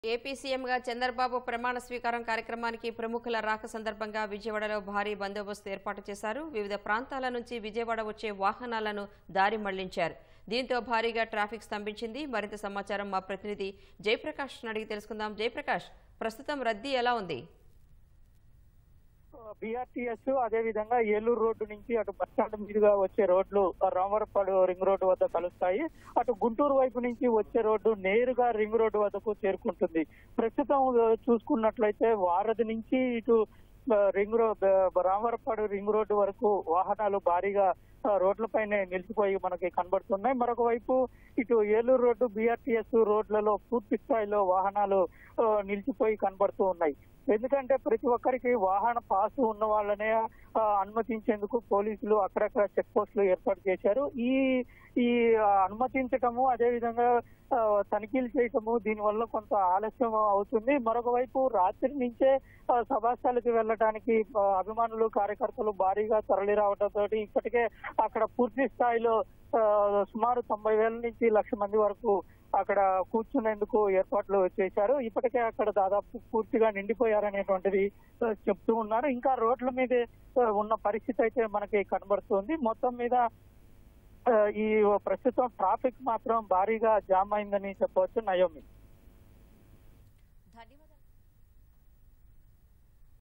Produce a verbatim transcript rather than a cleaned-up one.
AP సీఎంగా చంద్రబాబు ప్రమాణ స్వీకారం కార్యక్రమానికి ప్రముఖుల రాక సందర్భంగా విజయవాడలో భారీ బందోబస్తు ఏర్పాటు చేశారు. వివిధ ప్రాంతాల నుంచి విజయవాడ వచ్చే వాహనాలను దారి మళ్లించారు. దీంతో భారీగా ట్రాఫిక్ స్తంభించింది. మరింత సమాచారం మా ప్రతినిధి జయప్రకాష్ అడిగి తెలుసుకుందాం. జయప్రకాష్, ప్రస్తుతం రద్దీ ఎలా ఉంది? బీఆర్టీఎస్ అదే విధంగా ఏలూరు రోడ్డు నుంచి అటు బస్టాండ్ మీదుగా వచ్చే రోడ్లు రామవరపాడు రింగ్ రోడ్డు వద్ద కలుస్తాయి. అటు గుంటూరు వైపు నుంచి వచ్చే రోడ్డు నేరుగా రింగ్ రోడ్డు వద్దకు చేరుకుంటుంది. ప్రస్తుతం చూసుకున్నట్లయితే వారధి నుంచి ఇటు ring road Ramavarappadu ring road వరకు వాహనాలు భారీగా రోడ్లపైనే నిలిచిపోయి మనకి కనబడుతున్నాయి. మరొక వైపు ఇటు ఏలూరు రోడ్డు బీఆర్టీఎస్ రోడ్లలో పూర్తి స్థాయిలో వాహనాలు నిలిచిపోయి కనబడుతూ ఉన్నాయి. ఎందుకంటే ప్రతి ఒక్కరికి వాహన పాసు ఉన్న వాళ్ళనే అనుమతించేందుకు పోలీసులు అక్కడక్కడ చెక్ పోస్టులు ఏర్పాటు చేశారు. ఈ ఈ అనుమతించటము అదేవిధంగా తనిఖీలు చేయటము దీనివల్ల కొంత ఆలస్యం అవుతుంది. మరొక వైపు రాత్రి నుంచే సభాస్థలికి వెళ్ళడానికి అభిమానులు కార్యకర్తలు భారీగా తరలి రావడంతో ఇప్పటికే అక్కడ పూర్తి స్థాయిలో సుమారు తొంభై వేల నుంచి లక్ష మంది వరకు అక్కడ కూర్చునేందుకు ఏర్పాట్లు చేశారు. ఇప్పటికే అక్కడ దాదాపు పూర్తిగా నిండిపోయారనేటువంటిది చెప్తూ ఉన్నారు. ఇంకా రోడ్ల మీద ఉన్న పరిస్థితి అయితే మనకి కనబడుతుంది. మొత్తం మీద ఈ ప్రస్తుతం ట్రాఫిక్ మాత్రం భారీగా జామ్ అయిందని చెప్పవచ్చు. నయోమి.